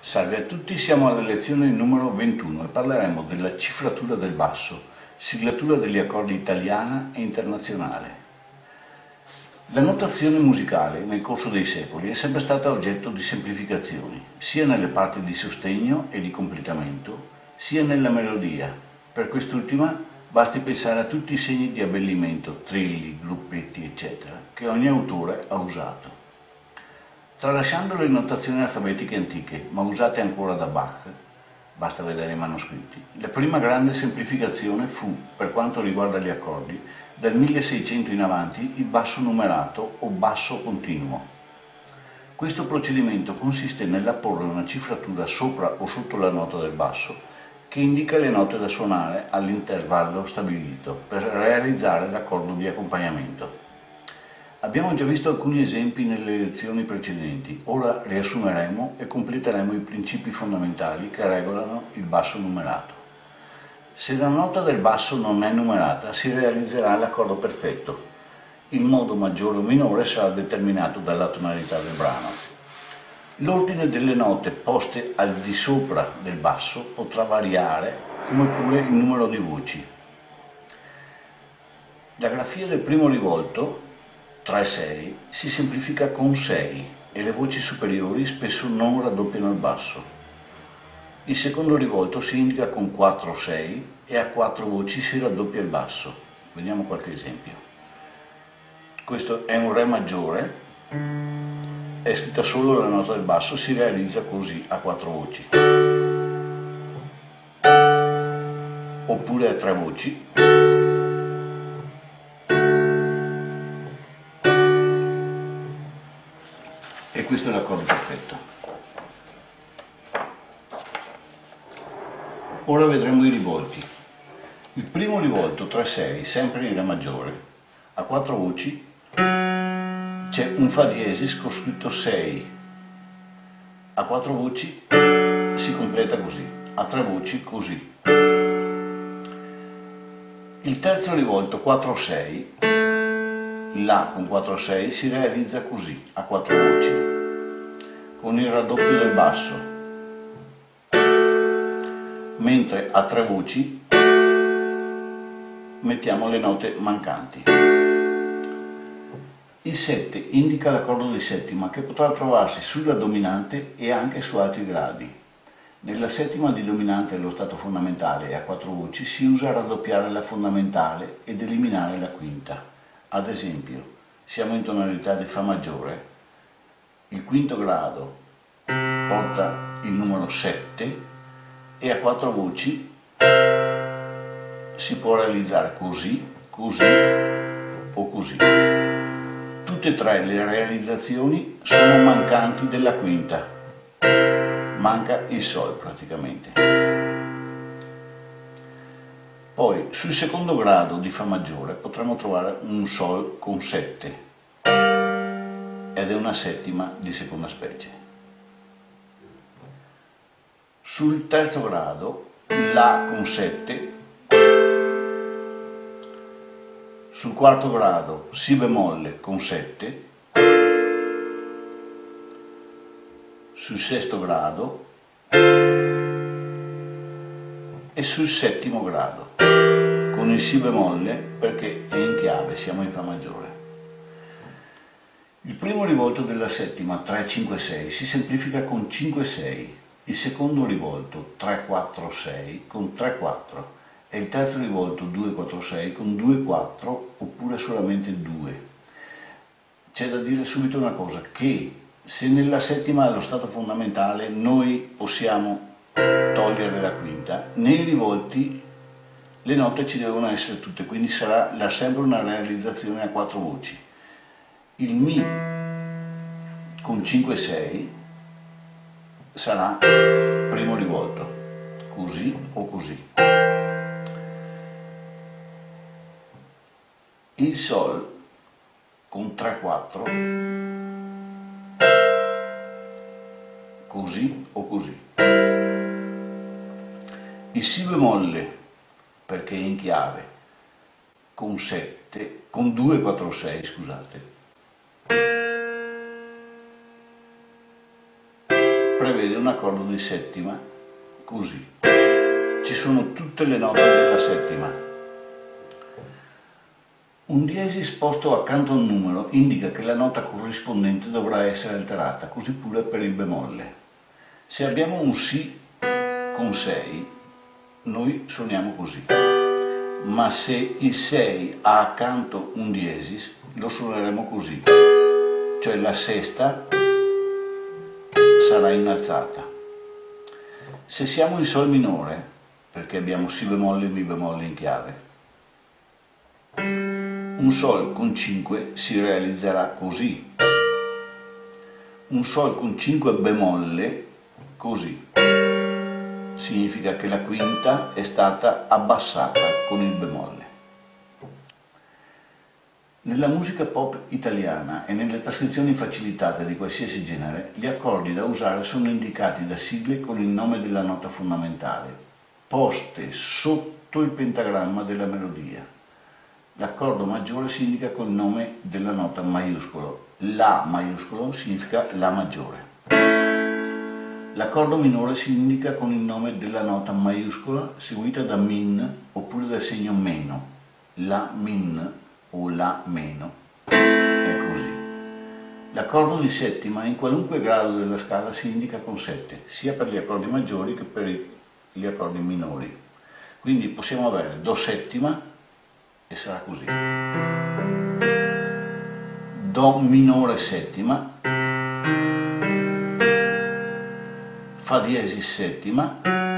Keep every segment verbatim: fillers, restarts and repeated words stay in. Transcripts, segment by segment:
Salve a tutti, siamo alla lezione numero ventuno e parleremo della cifratura del basso, siglatura degli accordi italiana e internazionale. La notazione musicale nel corso dei secoli è sempre stata oggetto di semplificazioni, sia nelle parti di sostegno e di completamento, sia nella melodia. Per quest'ultima basti pensare a tutti i segni di abbellimento, trilli, gruppetti, eccetera, che ogni autore ha usato. Tralasciando le notazioni alfabetiche antiche, ma usate ancora da Bach, basta vedere i manoscritti, la prima grande semplificazione fu, per quanto riguarda gli accordi, dal milleseicento in avanti il basso numerato o basso continuo. Questo procedimento consiste nell'apporre una cifratura sopra o sotto la nota del basso che indica le note da suonare all'intervallo stabilito per realizzare l'accordo di accompagnamento. Abbiamo già visto alcuni esempi nelle lezioni precedenti, ora riassumeremo e completeremo i principi fondamentali che regolano il basso numerato. Se la nota del basso non è numerata, si realizzerà l'accordo perfetto. Il modo maggiore o minore sarà determinato dalla tonalità del brano. L'ordine delle note poste al di sopra del basso potrà variare, come pure il numero di voci. La grafia del primo rivolto tre sei si semplifica con sei e le voci superiori spesso non raddoppiano il basso. Il secondo rivolto si indica con quattro sei e a quattro voci si raddoppia il basso. Vediamo qualche esempio. Questo è un Re maggiore, è scritta solo la nota del basso, si realizza così a quattro voci. Oppure a tre voci. E questo è l'accordo perfetto. Ora vedremo i rivolti. Il primo rivolto tre sei, sempre in Re maggiore, a quattro voci c'è un Fa diesis con scritto sei. A quattro voci si completa così, a tre voci così. Il terzo rivolto quattro sei, La con quattro sei si realizza così, a quattro voci, con il raddoppio del basso, mentre a tre voci mettiamo le note mancanti. Il sette indica l'accordo di settima che potrà trovarsi sulla dominante e anche su altri gradi. Nella settima di dominante allo stato fondamentale e a quattro voci si usa raddoppiare la fondamentale ed eliminare la quinta. Ad esempio, siamo in tonalità di Fa maggiore, il quinto grado porta il numero sette e a quattro voci si può realizzare così, così o così. Tutte e tre le realizzazioni sono mancanti della quinta, manca il Sol praticamente. Poi sul secondo grado di Fa maggiore potremo trovare un Sol con sette ed è una settima di seconda specie. Sul terzo grado La con sette, sul quarto grado Si bemolle con sette, sul sesto grado e sul settimo grado con il Si bemolle perché è in chiave, siamo in Fa maggiore. Il primo rivolto della settima tre cinque sei si semplifica con cinque sei, il secondo rivolto tre quattro sei con tre quattro e il terzo rivolto due quattro sei con due quattro oppure solamente due. C'è da dire subito una cosa, che se nella settima allo stato fondamentale noi possiamo togliere la quinta, nei rivolti le note ci devono essere tutte, quindi sarà sempre una realizzazione a quattro voci. Il Mi con cinque sei sarà primo rivolto, così o così. Il Sol con tre quattro, così o così. Il Si bemolle, perché è in chiave, con sette, con due quattro sei, scusate. prevede un accordo di settima così. Ci sono tutte le note della settima. Un diesis posto accanto a un numero indica che la nota corrispondente dovrà essere alterata, così pure per il bemolle. Se abbiamo un Si con sei, noi suoniamo così, ma se il sei ha accanto un diesis, lo suoneremo così, cioè la sesta sarà innalzata. Se siamo in Sol minore, perché abbiamo Si bemolle e Mi bemolle in chiave, un Sol con cinque si realizzerà così, un Sol con cinque bemolle così. Significa che la quinta è stata abbassata con il bemolle. Nella musica pop italiana e nelle trascrizioni facilitate di qualsiasi genere, gli accordi da usare sono indicati da sigle con il nome della nota fondamentale, poste sotto il pentagramma della melodia. L'accordo maggiore si indica col nome della nota maiuscolo. La maiuscolo significa La maggiore. L'accordo minore si indica con il nome della nota maiuscola seguita da Min oppure dal segno meno. La Min o La meno è così. L'accordo di settima in qualunque grado della scala si indica con sette, sia per gli accordi maggiori che per gli accordi minori. Quindi possiamo avere Do settima e sarà così. Do minore settima, Fa diesis settima,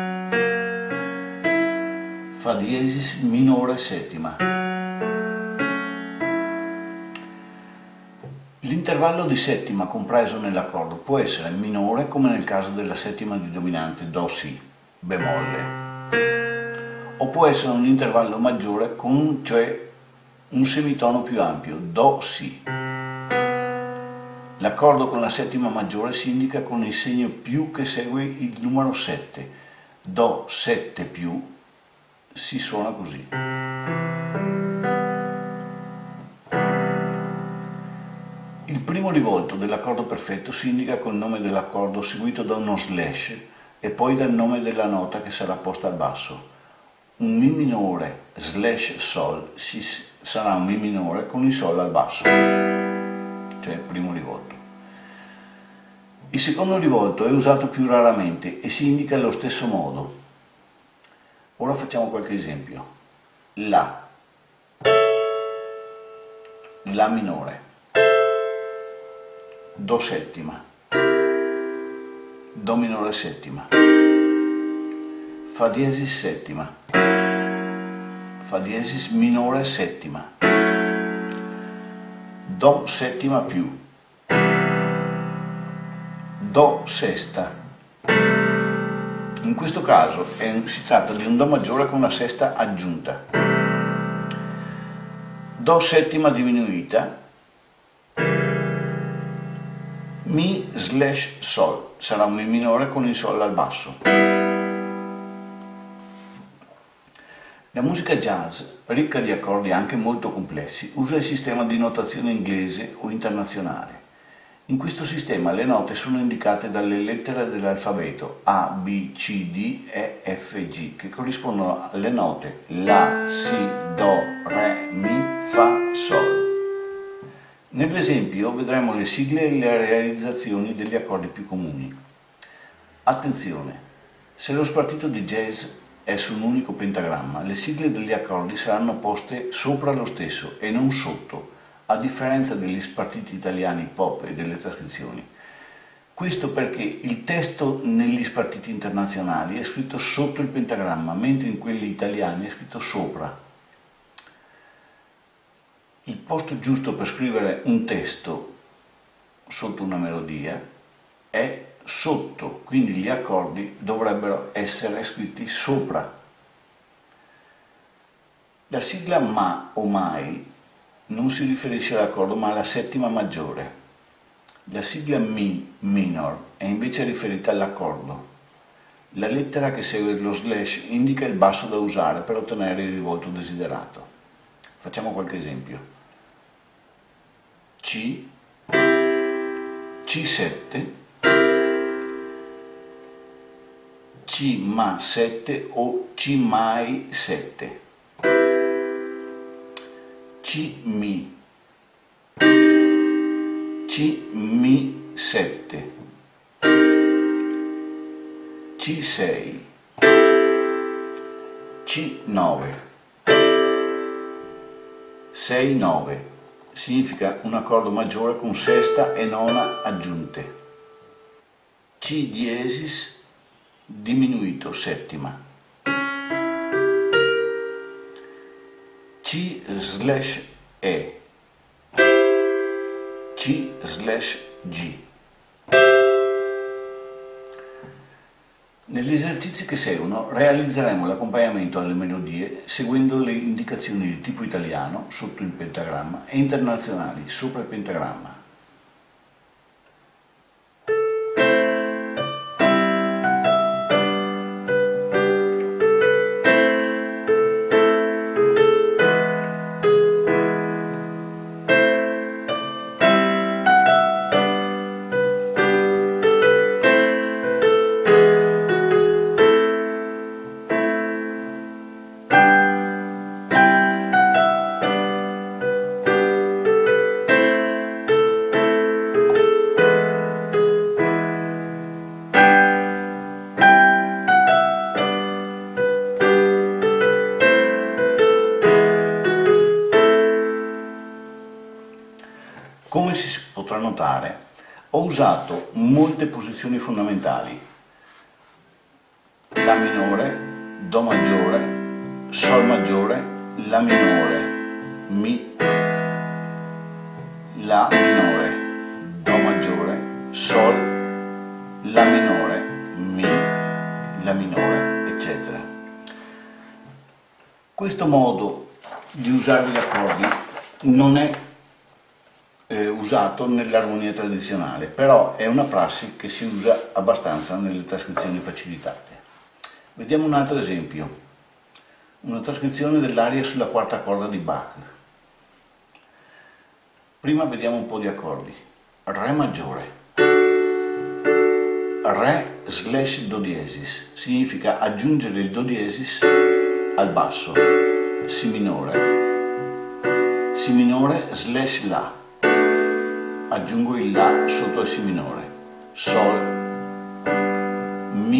Fa diesis minore settima. L'intervallo di settima compreso nell'accordo può essere minore, come nel caso della settima di dominante Do Si bemolle, o può essere un intervallo maggiore con cioè un semitono più ampio, Do Si. L'accordo con la settima maggiore si indica con il segno più che segue il numero sette. Do sette più si suona così. Il primo rivolto dell'accordo perfetto si indica col nome dell'accordo seguito da uno slash e poi dal nome della nota che sarà posta al basso. Un Mi minore slash Sol si, sarà un Mi minore con il Sol al basso, cioè il primo rivolto. Il secondo rivolto è usato più raramente e si indica allo stesso modo. Ora facciamo qualche esempio. La, La minore, Do settima, Do minore settima, Fa diesis settima, Fa diesis minore settima, Do settima più, Do sesta. In questo caso è, si tratta di un Do maggiore con una sesta aggiunta. Do settima diminuita, Mi slash Sol, sarà un Mi minore con il Sol al basso. La musica jazz, ricca di accordi anche molto complessi, usa il sistema di notazione inglese o internazionale. In questo sistema le note sono indicate dalle lettere dell'alfabeto A, B, C, D, E, F, G, che corrispondono alle note La, Si, Do, Re, Mi, Fa, Sol. Nell'esempio vedremo le sigle e le realizzazioni degli accordi più comuni. Attenzione! Se lo spartito di jazz è su un unico pentagramma, le sigle degli accordi saranno poste sopra lo stesso e non sotto, a differenza degli spartiti italiani pop e delle trascrizioni. Questo perché il testo negli spartiti internazionali è scritto sotto il pentagramma, mentre in quelli italiani è scritto sopra. Il posto giusto per scrivere un testo sotto una melodia è sotto, quindi gli accordi dovrebbero essere scritti sopra. La sigla Ma o Mai non si riferisce all'accordo ma alla settima maggiore. La sigla Mi minor è invece riferita all'accordo. La lettera che segue lo slash indica il basso da usare per ottenere il rivolto desiderato. Facciamo qualche esempio. C, C sette, C ma sette o C mai sette, C mi, C mi sette, C sei, C nove, sei nove, significa un accordo maggiore con sesta e nona aggiunte, C diesis diminuito settima, C slash E, C slash G. Negli esercizi che seguono realizzeremo l'accompagnamento alle melodie seguendo le indicazioni di tipo italiano sotto il pentagramma e internazionali sopra il pentagramma. Come si potrà notare, ho usato molte posizioni fondamentali: La minore, Do maggiore, Sol maggiore, La minore, Mi, La minore, Do maggiore, Sol, La minore, Mi, La minore, eccetera. Questo modo di usare gli accordi non è Eh, usato nell'armonia tradizionale, però è una prassi che si usa abbastanza nelle trascrizioni facilitate. Vediamo un altro esempio, una trascrizione dell'aria sulla quarta corda di Bach. Prima vediamo un po' di accordi. Re maggiore, Re slash Do diesis, significa aggiungere il Do diesis al basso, Si minore, Si minore slash La, aggiungo il La sotto il Si minore, Sol, Mi,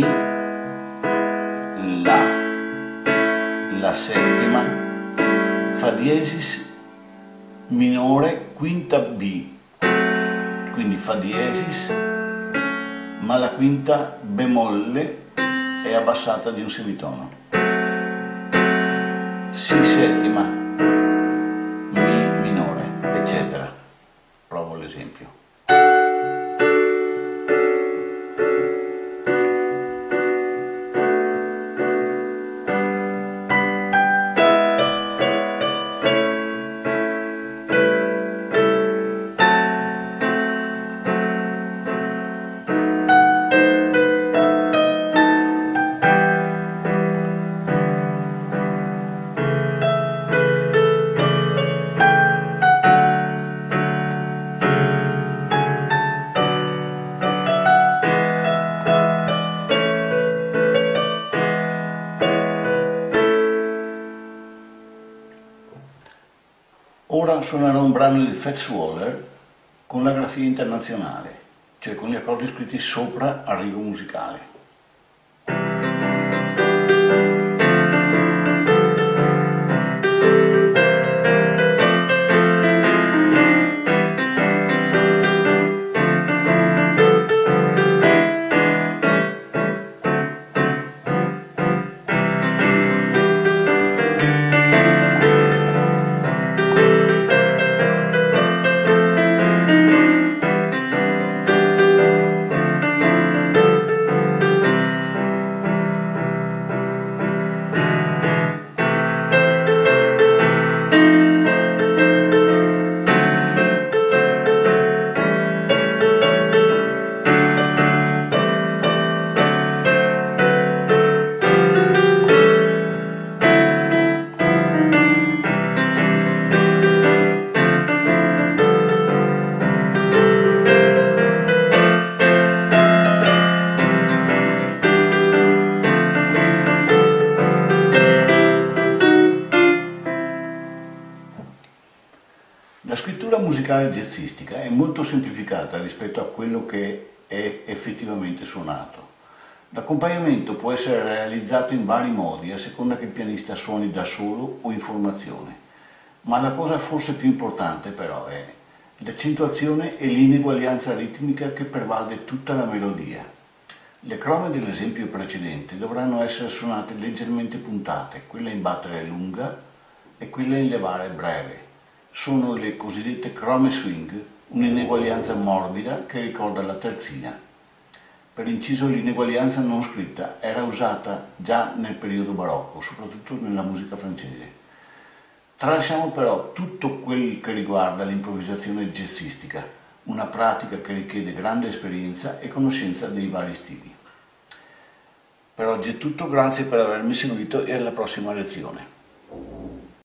La, La settima, Fa diesis minore, quinta B, quindi Fa diesis, ma la quinta bemolle è abbassata di un semitono, Si settima, Mi minore, eccetera. Provo l'esempio. Ora suonerò un brano di Fats Waller con la grafia internazionale, cioè con gli accordi scritti sopra a rigo musicale. musicale jazzistica è molto semplificata rispetto a quello che è effettivamente suonato. L'accompagnamento può essere realizzato in vari modi a seconda che il pianista suoni da solo o in formazione, ma la cosa forse più importante però è l'accentuazione e l'ineguaglianza ritmica che pervade tutta la melodia. Le crome dell'esempio precedente dovranno essere suonate leggermente puntate, quella in battere lunga e quella in levare breve. Sono le cosiddette crome swing, un'ineguaglianza morbida che ricorda la terzina. Per inciso, l'ineguaglianza non scritta era usata già nel periodo barocco, soprattutto nella musica francese. Tralasciamo però tutto quel che riguarda l'improvvisazione jazzistica, una pratica che richiede grande esperienza e conoscenza dei vari stili. Per oggi è tutto, grazie per avermi seguito e alla prossima lezione.